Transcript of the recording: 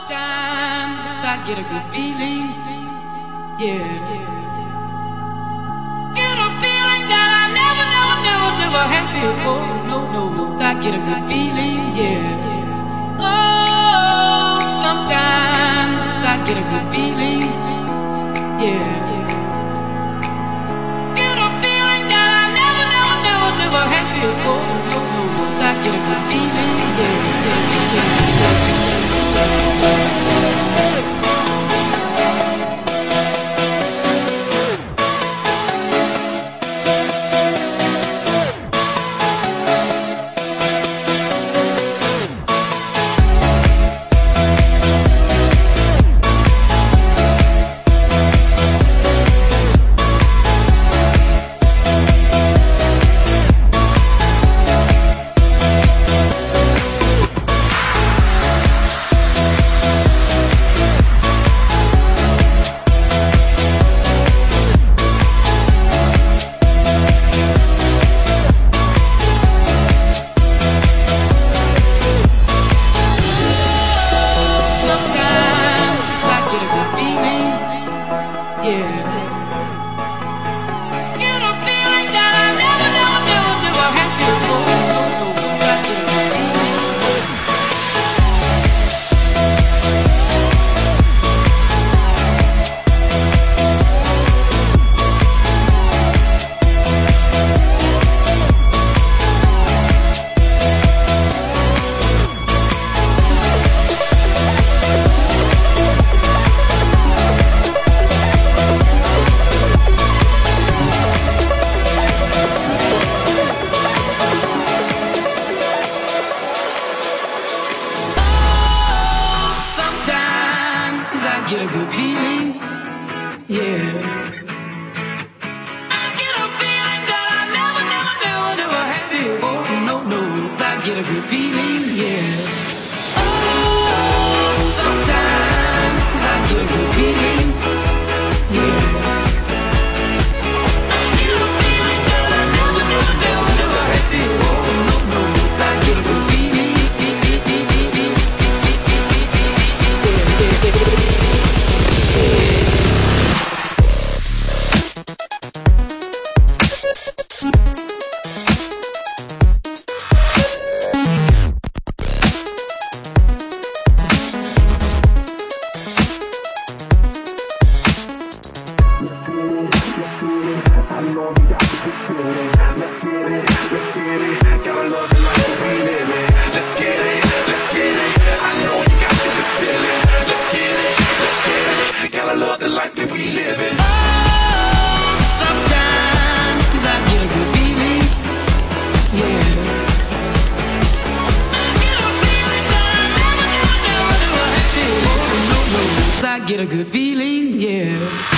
Sometimes I get a good feeling, yeah. Get a feeling that I never had before. No, I get a good feeling, yeah. Oh, sometimes I get a good feeling, yeah. Get a feeling that I never had before. No, I get a good feeling, yeah. Get a good feeling, yeah. I get a feeling that I never had before. No, I get a good feeling, yeah. Oh, sometimes I get a good feeling, yeah. I get a feeling that I never had before. No, I get a good feeling. Life that we live in. Oh, sometimes I get a good feeling, yeah. I get a feeling that I never had before. No, I get a good feeling, yeah.